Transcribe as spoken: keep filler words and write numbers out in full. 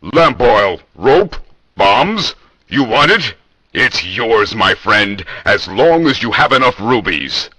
Lamp oil, rope, bombs? You want it? It's yours, my friend, as long as you have enough rubies.